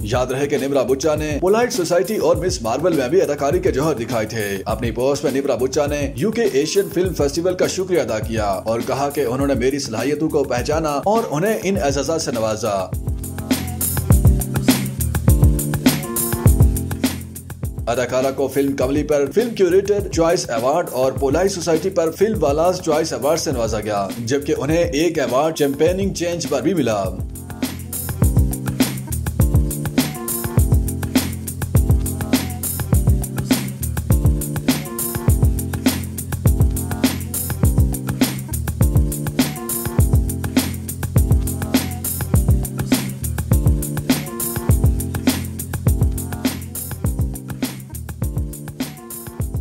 याद रहे कि निम्रा बुचा ने पोलाइट सोसाइटी और मिस मार्वल में भी अदाकारी के जौहर दिखाए थे। अपनी पोस्ट में निम्रा बुचा ने यूके एशियन फिल्म फेस्टिवल का शुक्रिया अदा किया और कहा कि उन्होंने मेरी सलाहियतों को पहचाना और उन्हें इन एजाज़ात से नवाजा। अदाकारा को फिल्म कमली पर फिल्म क्यूरेटर चॉइस अवार्ड और पोलाइट सोसाइटी पर फिल्म वालाज चॉइस अवार्ड से नवाजा गया, जबकि उन्हें एक अवार्ड चैंपियनिंग चेंज पर भी मिला।